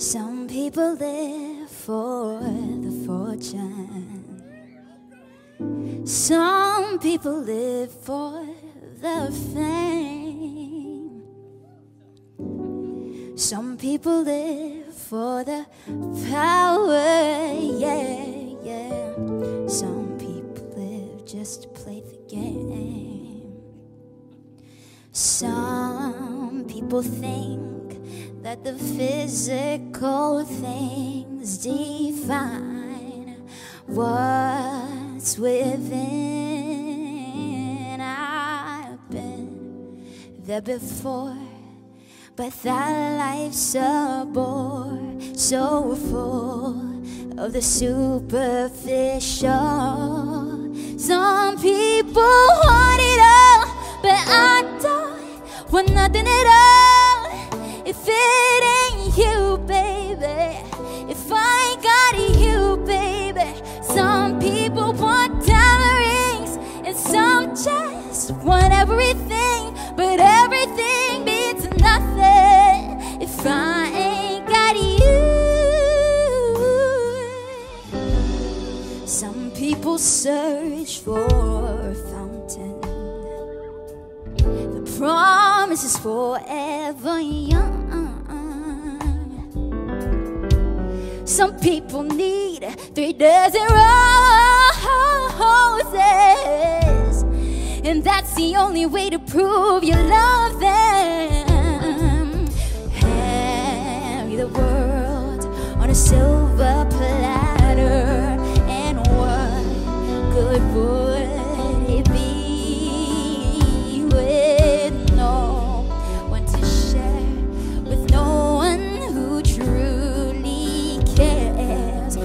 Some people live for the fortune. Some people live for the fame. Some people live for the power, yeah, yeah. Some people live just to play the game. Some people think that the physical things define what's within. I've been there before, but that life's a bore, so full of the superficial. Some people want it all, but I don't want nothing at all. If it ain't you, baby, if I ain't got you, baby. Some people want diamond rings, and some just want everything, but everything means nothing if I ain't got you. Some people search for a fountain. The promise is forever young. Some people need 3 dozen roses, and that's the only way to prove you love them. Hand me the world on a silver platter, and what good would it be with no one to share, with no one who truly cares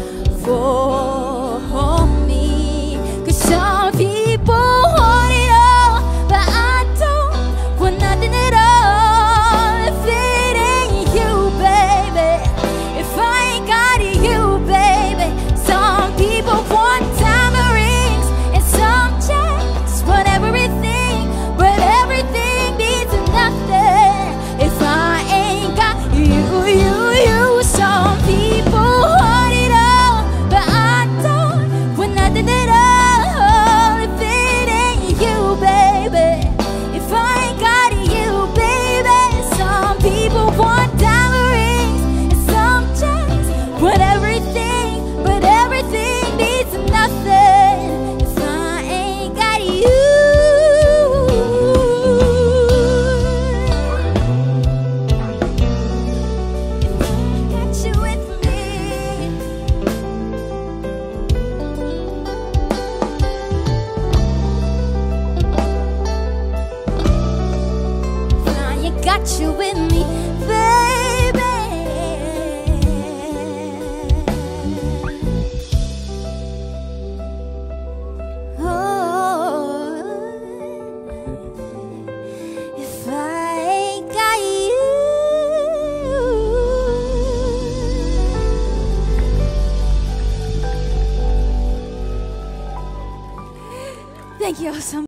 for me? 'Cause some people want it all, but I don't want nothing at all. If it ain't you, baby, if I ain't got you, baby. Some people want diamond rings, and some just want everything, but everything means nothing if I ain't got you. Some people want it all, but I don't want nothing at all. If it ain't you, baby, if I ain't got you, baby. Some people want diamond rings, and some just want everything, but everything means nothing if I ain't got you. Got you with me. Now you got you with me, baby. Oh, if I ain't got you. Thank you all so much.